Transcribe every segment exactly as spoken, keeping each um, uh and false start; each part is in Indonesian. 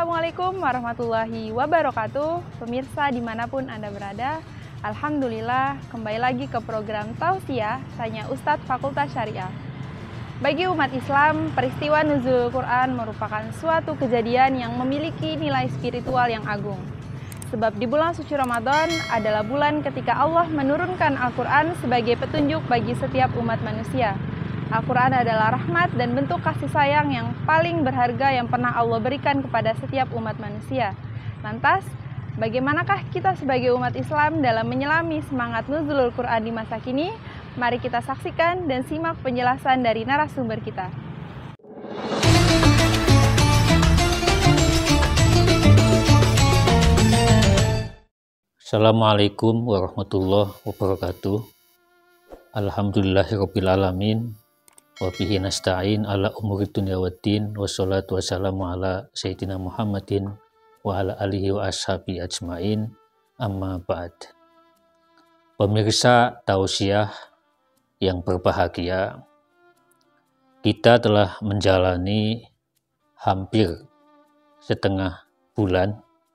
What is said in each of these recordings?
Assalamualaikum warahmatullahi wabarakatuh. Pemirsa dimanapun Anda berada, Alhamdulillah kembali lagi ke program Tausiah Tanya Ustadz Fakultas Syariah. Bagi umat Islam, peristiwa nuzul Quran merupakan suatu kejadian yang memiliki nilai spiritual yang agung. Sebab di bulan suci Ramadan adalah bulan ketika Allah menurunkan Al-Quran sebagai petunjuk bagi setiap umat manusia. Al-Quran adalah rahmat dan bentuk kasih sayang yang paling berharga yang pernah Allah berikan kepada setiap umat manusia. Lantas, bagaimanakah kita sebagai umat Islam dalam menyelami semangat nuzulul Quran di masa kini? Mari kita saksikan dan simak penjelasan dari narasumber kita. Assalamualaikum warahmatullahi wabarakatuh. Alhamdulillahirabbil alamin. Wa bihi nasta'in ala umuri dunya waddin, wassalatu wassalamu ala sayyidina Muhammadin wa ala alihi wa ashabi ajmain, amma ba'd. Pemirsa Tausiah yang berbahagia, kita telah menjalani hampir setengah bulan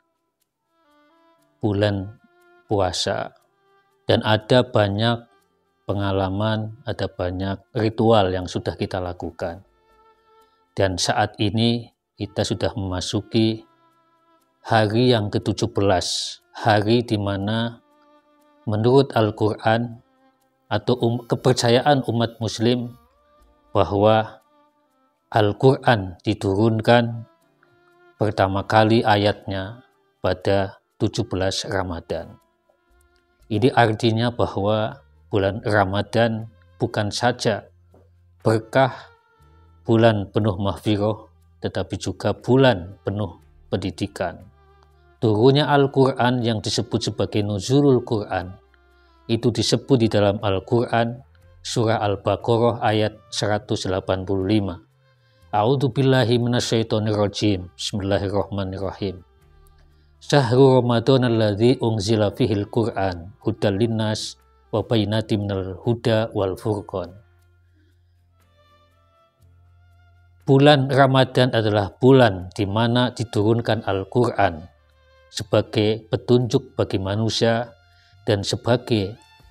bulan puasa, dan ada banyak pengalaman, ada banyak ritual yang sudah kita lakukan. Dan saat ini kita sudah memasuki hari yang ke tujuh belas, hari di mana menurut Al-Quran atau um, kepercayaan umat muslim bahwa Al-Quran diturunkan pertama kali ayatnya pada tujuh belas Ramadan. Ini artinya bahwa bulan Ramadan bukan saja berkah, bulan penuh mahfirah, tetapi juga bulan penuh pendidikan. Turunnya Al-Quran yang disebut sebagai nuzulul Quran, itu disebut di dalam Al-Quran surah Al-Baqarah ayat seratus delapan puluh lima. A'udzu billahi minasyaitonir rajim. Bismillahirrahmanirrahim. Syahrul Ramadan alladzi unzila fihil Quran hudal linnas wa bayyinatin minal huda wal furqan. Bulan Ramadan adalah bulan di mana diturunkan Al-Quran sebagai petunjuk bagi manusia dan sebagai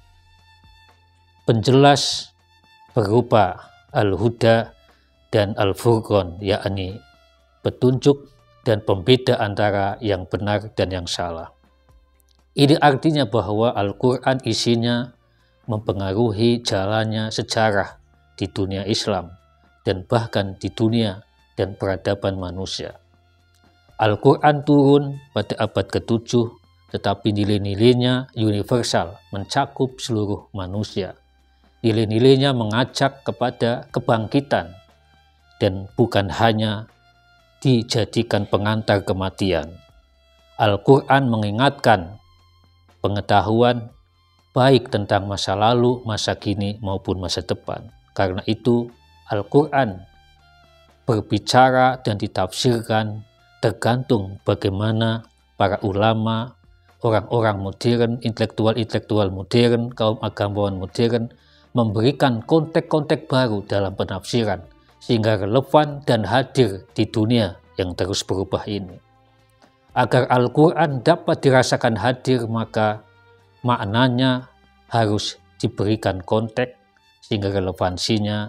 penjelas berupa Al-Huda dan Al-Furqan, yakni petunjuk dan pembeda antara yang benar dan yang salah. Ini artinya bahwa Al-Quran isinya mempengaruhi jalannya sejarah di dunia Islam dan bahkan di dunia dan peradaban manusia. Al-Quran turun pada abad ketujuh, tetapi nilai-nilainya universal, mencakup seluruh manusia. Nilai-nilainya mengajak kepada kebangkitan dan bukan hanya dijadikan pengantar kematian. Al-Quran mengingatkan pengetahuan baik tentang masa lalu, masa kini maupun masa depan. Karena itu Al-Quran berbicara dan ditafsirkan tergantung bagaimana para ulama, orang-orang modern, intelektual-intelektual modern, kaum agamawan modern memberikan konteks-konteks baru dalam penafsiran sehingga relevan dan hadir di dunia yang terus berubah ini. Agar Al-Quran dapat dirasakan hadir, maka maknanya harus diberikan konteks sehingga relevansinya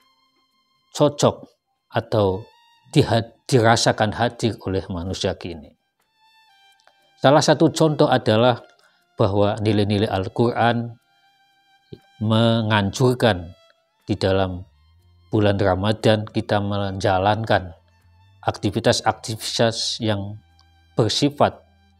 cocok atau dirasakan hadir oleh manusia kini. Salah satu contoh adalah bahwa nilai-nilai Al-Quran menganjurkan di dalam bulan Ramadan kita menjalankan aktivitas-aktivitas yang bersifat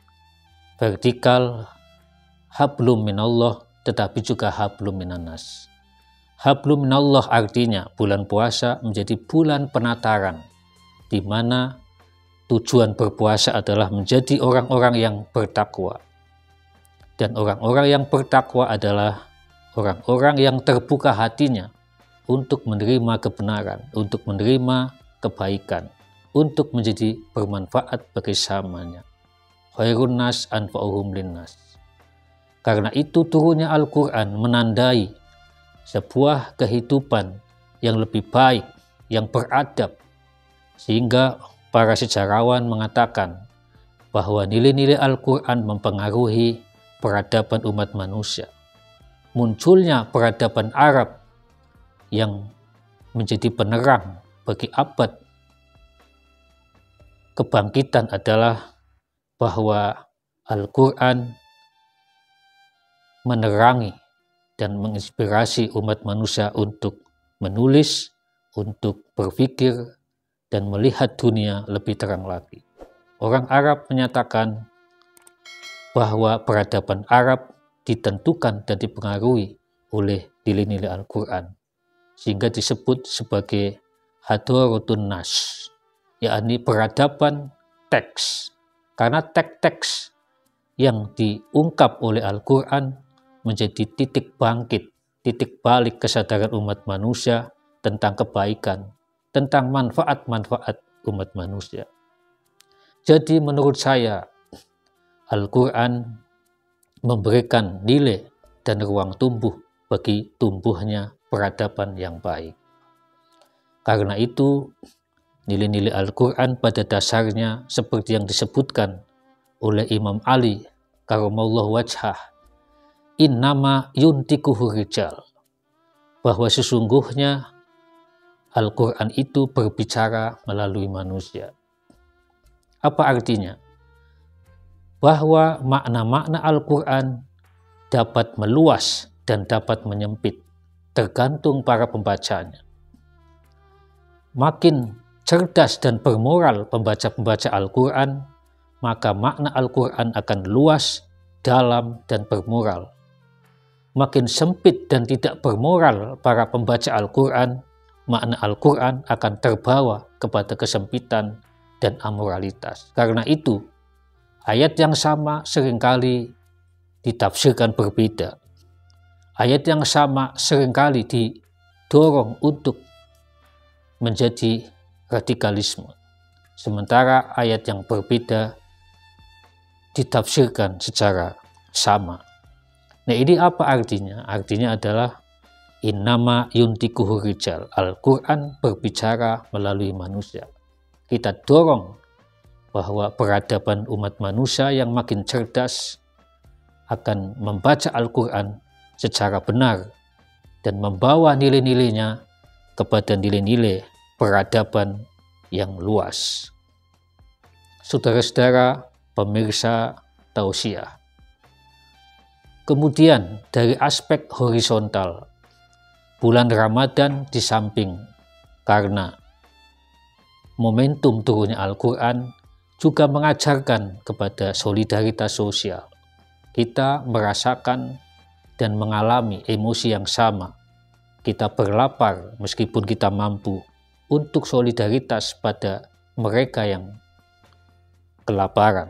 vertikal, hablum minallah, tetapi juga hablum minannas. Hablum minallah artinya bulan puasa menjadi bulan penataran, di mana tujuan berpuasa adalah menjadi orang-orang yang bertakwa. Dan orang-orang yang bertakwa adalah orang-orang yang terbuka hatinya untuk menerima kebenaran, untuk menerima kebaikan, untuk menjadi bermanfaat bagi sesamanya. Khairun nas anfa'uhum linnas. Karena itu turunnya Al-Quran menandai sebuah kehidupan yang lebih baik, yang beradab, sehingga para sejarawan mengatakan bahwa nilai-nilai Al-Quran mempengaruhi peradaban umat manusia. Munculnya peradaban Arab yang menjadi penerang bagi abad kebangkitan adalah bahwa Al-Quran menerangi dan menginspirasi umat manusia untuk menulis, untuk berpikir, dan melihat dunia lebih terang lagi. Orang Arab menyatakan bahwa peradaban Arab ditentukan dan dipengaruhi oleh nilai-nilai Al-Quran, sehingga disebut sebagai Hadorotun Nas, yakni peradaban teks. Karena teks-teks yang diungkap oleh Al-Quran menjadi titik bangkit, titik balik kesadaran umat manusia tentang kebaikan, tentang manfaat-manfaat umat manusia. Jadi menurut saya, Al-Quran memberikan nilai dan ruang tumbuh bagi tumbuhnya peradaban yang baik. Karena itu, nilai-nilai Al-Quran pada dasarnya seperti yang disebutkan oleh Imam Ali karamallahu wajhah, innama yuntikuhu rijal, bahwa sesungguhnya Al-Quran itu berbicara melalui manusia. Apa artinya? Bahwa makna-makna Al-Quran dapat meluas dan dapat menyempit, tergantung para pembacanya. Makin cerdas dan bermoral pembaca-pembaca Al-Quran, maka makna Al-Quran akan luas, dalam, dan bermoral. Makin sempit dan tidak bermoral para pembaca Al-Quran, makna Al-Quran akan terbawa kepada kesempitan dan amoralitas. Karena itu, ayat yang sama seringkali ditafsirkan berbeda. Ayat yang sama seringkali didorong untuk menjadi radikalisme. Sementara ayat yang berbeda ditafsirkan secara sama. Nah, ini apa artinya? Artinya adalah innama yuntikuhu rijal. Al-Quran berbicara melalui manusia. Kita dorong bahwa peradaban umat manusia yang makin cerdas akan membaca Al-Quran secara benar dan membawa nilai-nilainya kepada nilai-nilai peradaban yang luas. Saudara-saudara pemirsa Tausiah. Kemudian dari aspek horizontal, bulan Ramadan di samping karena momentum turunnya Al-Quran juga mengajarkan kepada solidaritas sosial. Kita merasakan dan mengalami emosi yang sama. Kita berlapar meskipun kita mampu untuk solidaritas pada mereka yang kelaparan.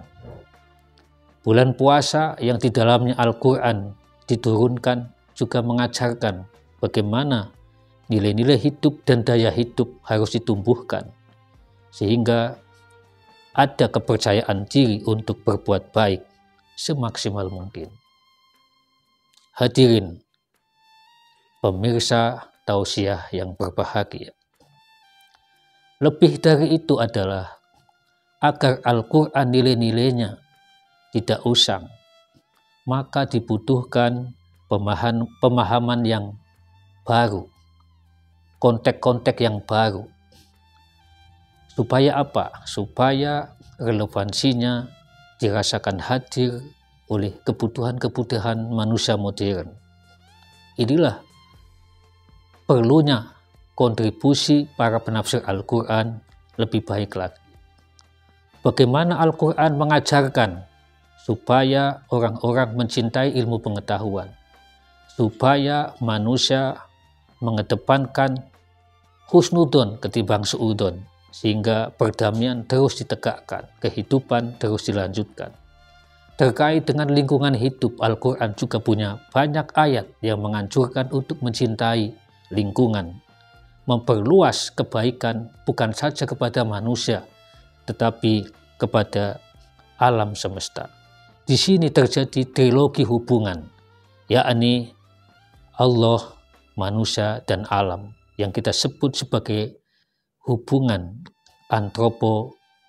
Bulan puasa yang di dalamnya Al-Quran diturunkan juga mengajarkan bagaimana nilai-nilai hidup dan daya hidup harus ditumbuhkan, sehingga ada kepercayaan diri untuk berbuat baik semaksimal mungkin. Hadirin pemirsa Tausiah yang berbahagia. Lebih dari itu adalah agar Al-Quran nilai-nilainya tidak usang, maka dibutuhkan pemahaman, pemahaman yang baru, konteks-konteks yang baru. Supaya apa? Supaya relevansinya dirasakan hadir oleh kebutuhan-kebutuhan manusia modern. Inilah perlunya kontribusi para penafsir Al-Quran lebih baik lagi. Bagaimana Al-Quran mengajarkan supaya orang-orang mencintai ilmu pengetahuan, supaya manusia mengedepankan husnudon ketimbang suudon, sehingga perdamaian terus ditegakkan, kehidupan terus dilanjutkan. Terkait dengan lingkungan hidup, Al-Quran juga punya banyak ayat yang menganjurkan untuk mencintai lingkungan, memperluas kebaikan bukan saja kepada manusia, tetapi kepada alam semesta. Di sini terjadi trilogi hubungan, yakni Allah, manusia, dan alam, yang kita sebut sebagai hubungan antropo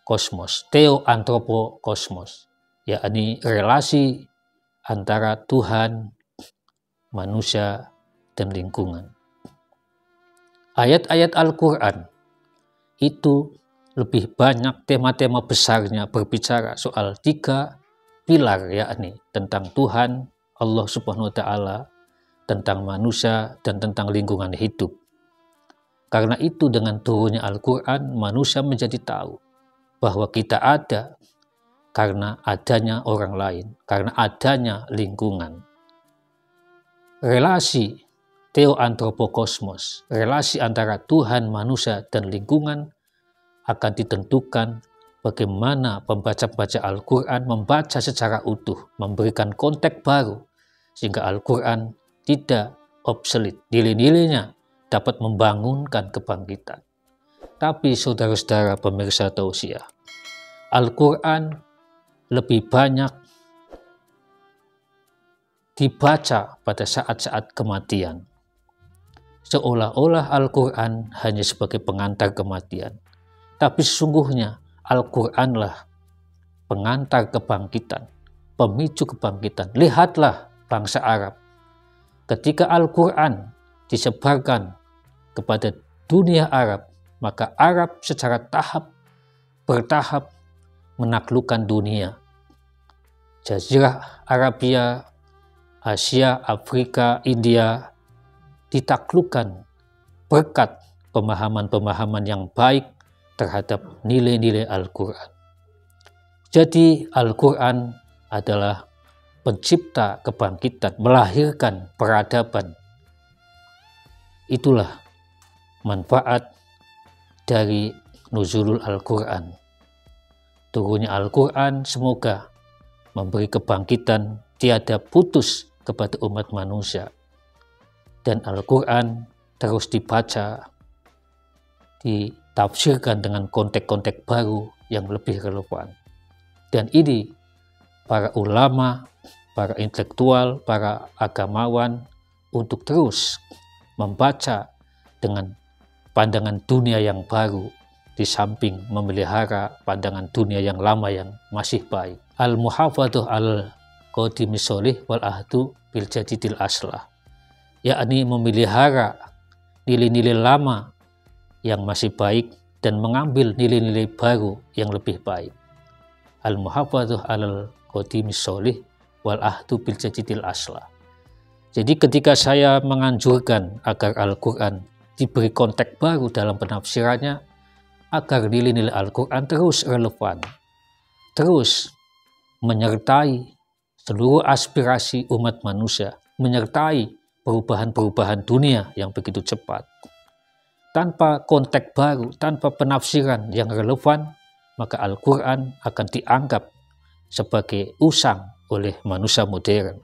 kosmos, teoantropokosmos, yakni relasi antara Tuhan, manusia, dan lingkungan. Ayat-ayat Al-Quran itu lebih banyak tema-tema besarnya berbicara soal tiga pilar, yakni tentang Tuhan, Allah Subhanahu wa Ta'ala, tentang manusia, dan tentang lingkungan hidup. Karena itu dengan turunnya Al-Quran, manusia menjadi tahu bahwa kita ada karena adanya orang lain, karena adanya lingkungan. Relasi teoantropokosmos, relasi antara Tuhan, manusia, dan lingkungan akan ditentukan bagaimana pembaca-pembaca Al-Quran membaca secara utuh, memberikan konteks baru, sehingga Al-Quran tidak obsolete. Nilai-nilainya dapat membangunkan kebangkitan. Tapi saudara-saudara pemirsa Tausiah, Al-Quran lebih banyak dibaca pada saat-saat kematian. Seolah-olah Al-Quran hanya sebagai pengantar kematian. Tapi sesungguhnya Al-Quranlah pengantar kebangkitan, pemicu kebangkitan. Lihatlah bangsa Arab. Ketika Al-Quran disebarkan kepada dunia Arab, maka Arab secara tahap bertahap menaklukkan dunia. Jazirah Arabia, Asia, Afrika, India ditaklukkan berkat pemahaman-pemahaman yang baik terhadap nilai-nilai Al-Quran. Jadi Al-Quran adalah pencipta kebangkitan, melahirkan peradaban. Itulah manfaat dari nuzulul Al-Quran. Turunnya Al-Quran semoga memberi kebangkitan tiada putus kepada umat manusia. Dan Al-Quran terus dibaca, ditafsirkan dengan konteks-konteks baru yang lebih relevan. Dan ini para ulama, para intelektual, para agamawan untuk terus membaca dengan pandangan dunia yang baru, di samping memelihara pandangan dunia yang lama yang masih baik. Al-muhafadhuh al-qadimi sholih wal ahdu bil jadidil aslah, yakni memelihara nilai-nilai lama yang masih baik dan mengambil nilai-nilai baru yang lebih baik. Al-muhafadhuh al-qadimi sholih wal ahdu bil jadidil aslah. Jadi ketika saya menganjurkan agar Al-Quran diberi konteks baru dalam penafsirannya, agar nilai-nilai Al-Quran terus relevan, terus menyertai seluruh aspirasi umat manusia, menyertai perubahan-perubahan dunia yang begitu cepat. Tanpa konteks baru, tanpa penafsiran yang relevan, maka Al-Quran akan dianggap sebagai usang oleh manusia modern.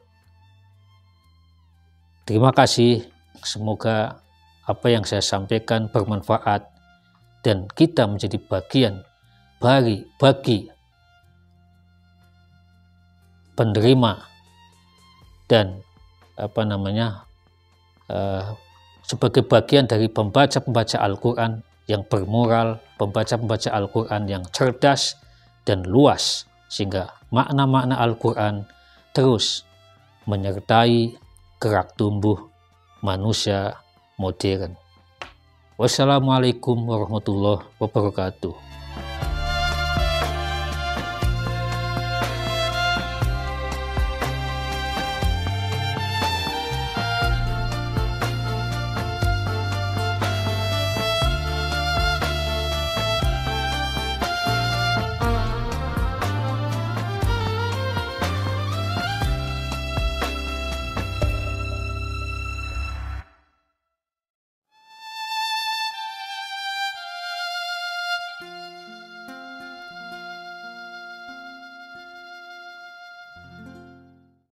Terima kasih, semoga apa yang saya sampaikan bermanfaat dan kita menjadi bagian bagi, bagi penerima dan apa namanya uh, sebagai bagian dari pembaca-pembaca Al-Quran yang bermoral, pembaca-pembaca Al-Quran yang cerdas dan luas, sehingga makna-makna Al-Quran terus menyertai gerak tumbuh manusia modern. Wassalamualaikum warahmatullahi wabarakatuh.